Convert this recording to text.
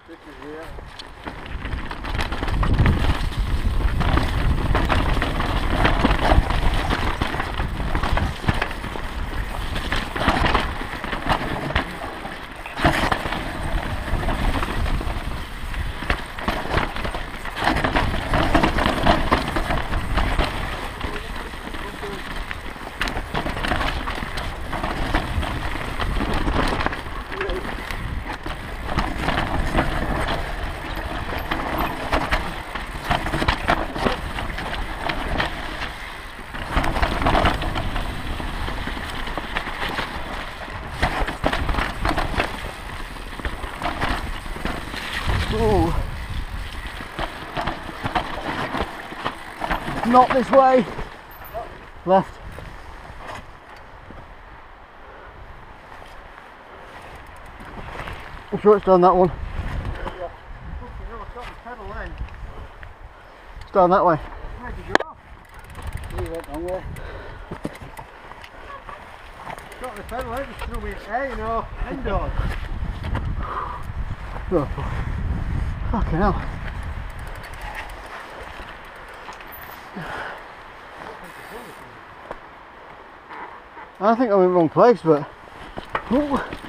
This is here. Ooh. Not this way. Left. I'm sure it's down that one. It's down that way. Where'd you go? You went wrong way. Got the pedal out, just threw me air, you know, indoors. Oh, fucking hell. I think I'm in the wrong place, but... Ooh.